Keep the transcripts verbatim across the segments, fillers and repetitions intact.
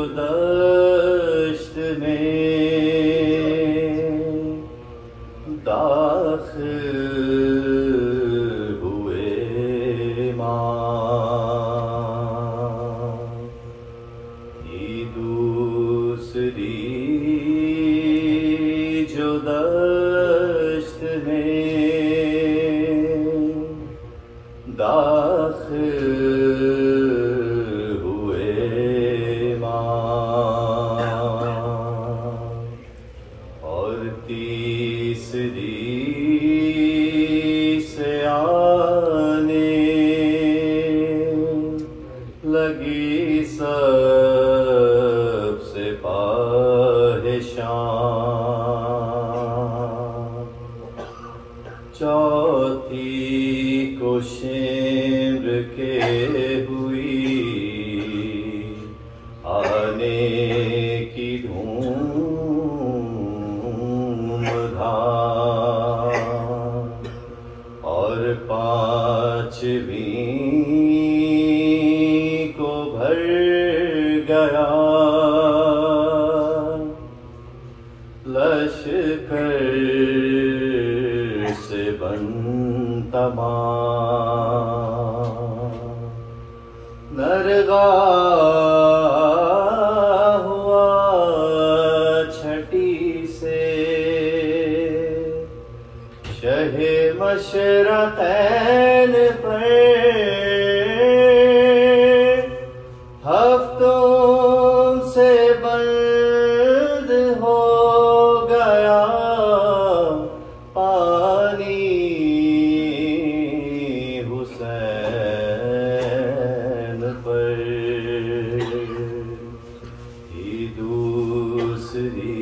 دشت میں داخل ہوئے ماں، یہ دوسری جو دشت میں داخل ہوئے ماں، اور تیسری سے آنے لگی سب سے پاہشاں، چوتھی کو شمر کے ہوئی آنے کی دھوم دھام، اور پانچویں کو بھر گیا لشکر سے بن تمام، نرگاہ ہوا چھٹی سے شہ مشرقین پر، ہفتوں سے بند ہو گیا پانی حسین پر، یہ دوسری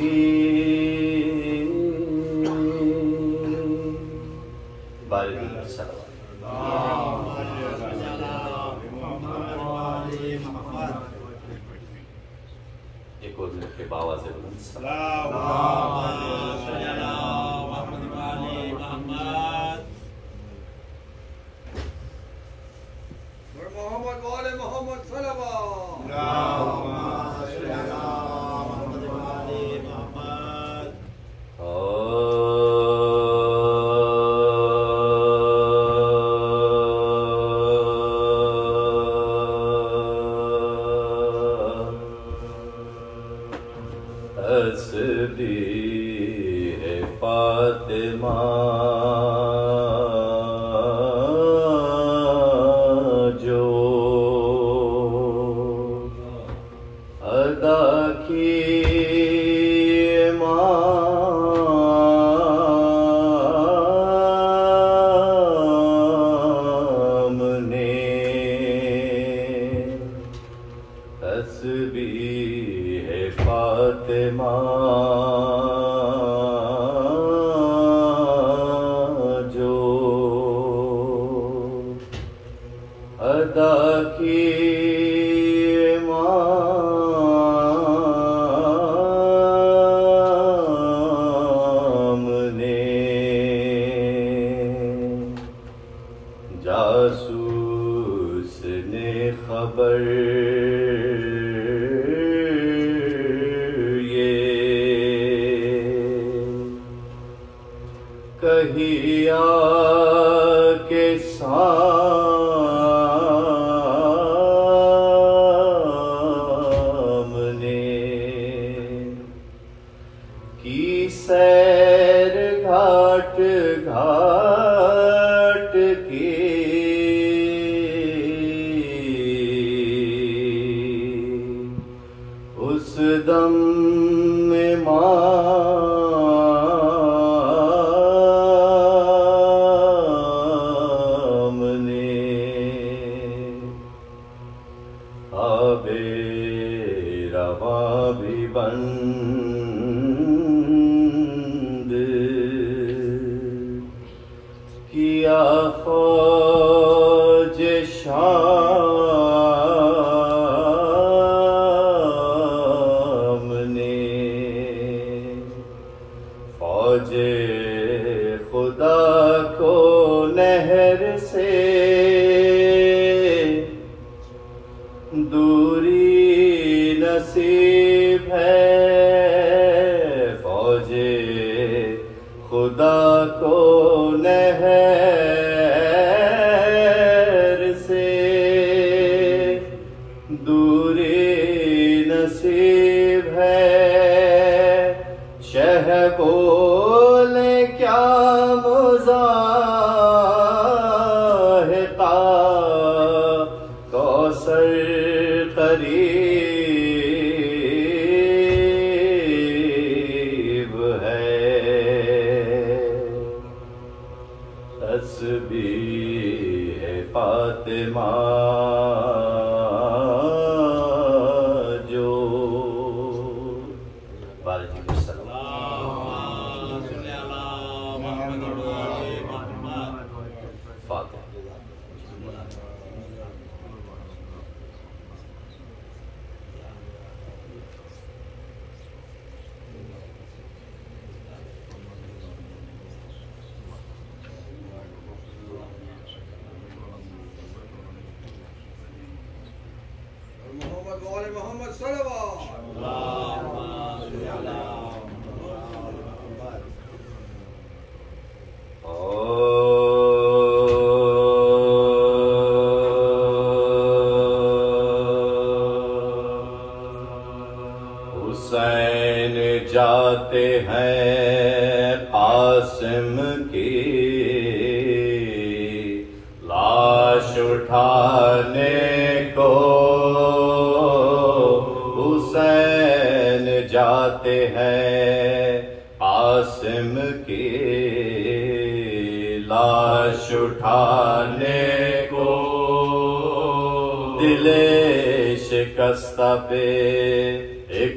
بارگاہ السلام۔ ایک اور مل کے باواز بلند سلام۔ محمد وآل محمد صلوات۔ تسبیح فاطمہ جو ادا کی امام نے، تسبیح فاطمہ جو ادا کی امام نے، جاسوس نے خبر کہیا کے سامنے کی سیر گھاٹ گھاٹ کی، اس دم میں ماں رواں بھی بند کیا فوج شام نے، فوج خدا کو نہر سے دوری نصیب ہے فوج خدا کو نہر سے دوری نصیب ہے شہ بولے کیا مزاحقہ کوثر قریب ہے تسبیح فاطمہ جو بارہ جی کو سلام فاتح محمد وآل محمد صلوات حسین جاتے ہیں قاسم کی لاش اٹھانے کو حسین جاتے ہیں قاسم کی لاش اٹھانے کو دل شکستہ پہ ایک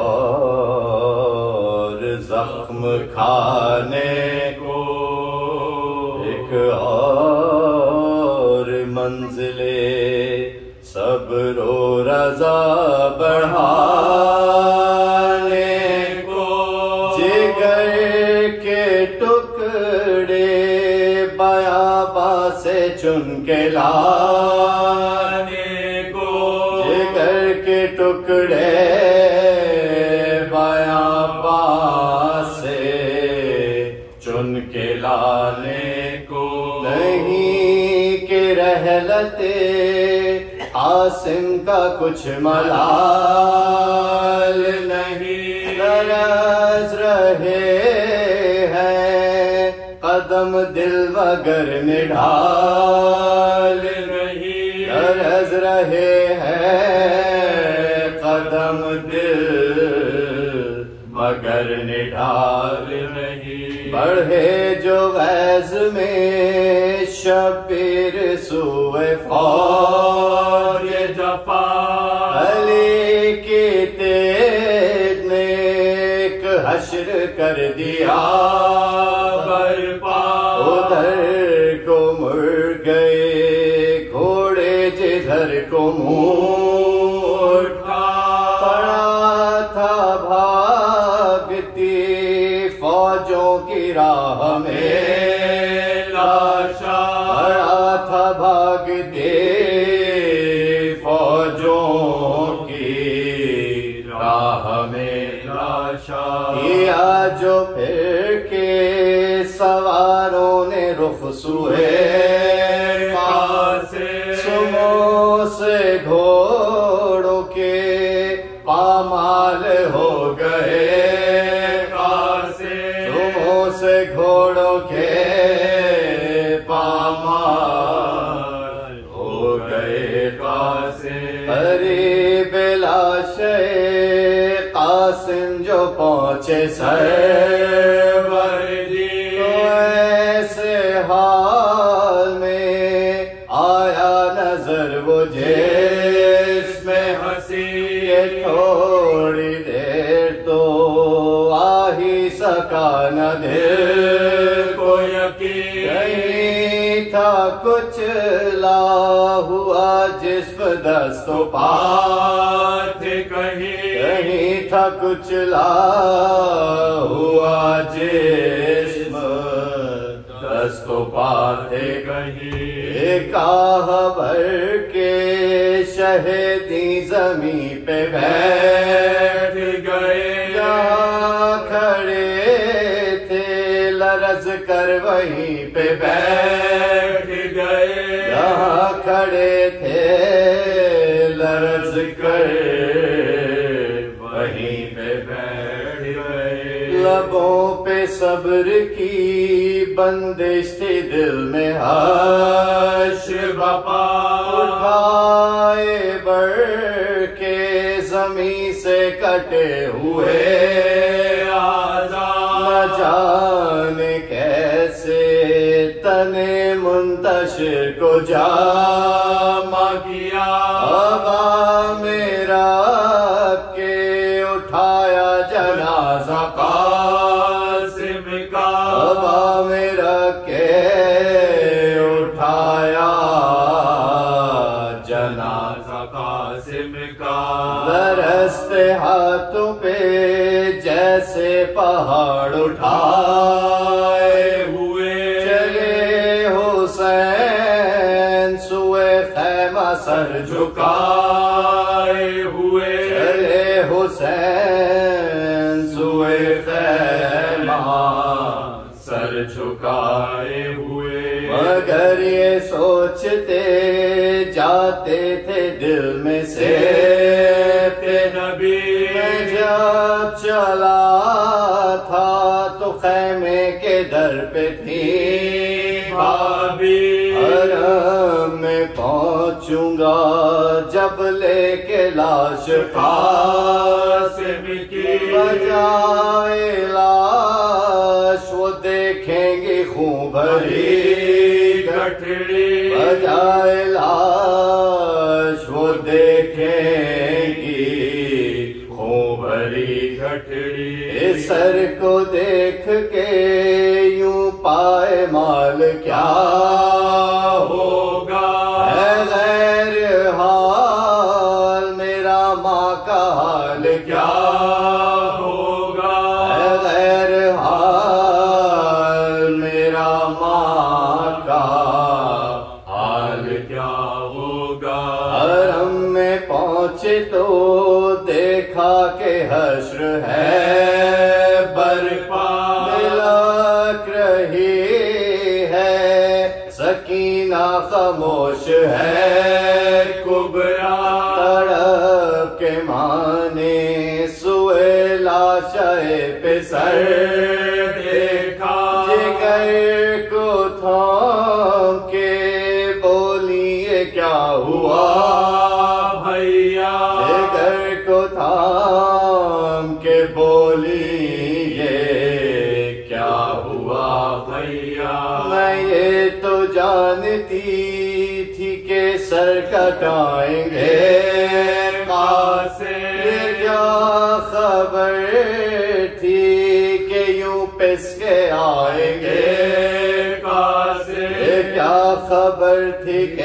اور زخم کھانے کو ایک اور منزل صبر و رضا بڑھانے کو جگر کے ٹکڑے بیاباں سے چن کے لانے کو جگر کے ٹکڑے چن کے لانے کو نہیں کہ رحلت قاسم کا کچھ ملال نہیں لرز رہے ہیں قدم دل مگر نڈھال نہیں لرز رہے ہیں قدم دل مگر نڈھال نہیں بڑھے جو غیظ میں شبیر سوئے فوج جفا علی کی تیز نے ایک حشر کر دیا برپا ادھر کو مڑ گئے گھوڑے جدھر کو منہ اٹھا پڑا تھا بھاگتی فوجوں کی راہ میں لاشا پڑا تھا بھاگتے فوجوں کی راہ میں لاشا کیا جو پھر کے سواروں نے رخ سوئے سمو سے گھوڑوں کے پامال ہو گئے سے گھوڑوں کے پامال ہو گئے قاسم قریب لاش قاسم جو پہنچے سرور جی تو ایسے حال میں آیا نظر وہ جس میں ہنسی تھوڑی دیر تو آ ہی سکا نہ دل کو یقین نہیں تھا کچھ لا ہوا جسم دست و پا تھے کہیں نہیں تھا کچھ لا ہوا جسم دست و پا تھے کہیں ایک آہ بھر کے مہدی زمین پہ بیٹھ گئے، جہاں کھڑے تھے لرز کر وہیں پہ بیٹھ گئے، جہاں کھڑے تھے لرز کر وہیں پہ بیٹھ گئے۔ لبوں پہ صبر کی بندش تھی، دل میں حش بپا اٹھائے بڑھ کے زمین سے کٹے ہوئے آزاد، نہ جانے کیسے تنے منتشر کو جامع کیا، ابا میرا کے اٹھایا جنازہ قاسم کا، ابا میرا کے اٹھایا جنازہ قاسم کا، لرزتے ہاتھوں پہ جیسے پہاڑ اٹھائے ہوئے چلے حسین سوئے خیمہ سر جھکائے ہوئے، چلے حسین سوئے خیمہ سر جھکائے ہوئے، مگر یہ سوچتے جاتے تھے دل میں سے کہ نبی میں جب چلا تھا تو خیمے کے در پہ تھی بھابھی، حرم میں پہنچوں گا جب لے کے لاش قاسم کی، بجائے لاش وہ دیکھیں گے خون بھری گٹھڑی، بجائے لاش وہ دیکھیں گی خون بھری گٹھڑی، اس سر کو دیکھ کے یوں پائے مال کیا ہوگا، اے غیر حال میرا ماں کا حال کیا ہوگا، اے غیر حال میرا ماں کا حال کیا ہوگا۔ حرم میں پہنچے تو دیکھا کہ حشر ہے برپا، ملک رہی ہے سکینہ خاموش ہے کبرا، تڑپ کے مانے سوئے لاشے پہ سر دیکھا، جگر کو تھام کے بولی یہ کیا ہوا بھیا، جگر کو تھام کے بولی یہ کیا ہوا بھیا، میں یہ تو جانتی تھی کہ سر کٹائیں گے قاسم، کیا خبر تھی کہ یوں پس کے آئیں گے قاسم، کیا خبر تھی کہ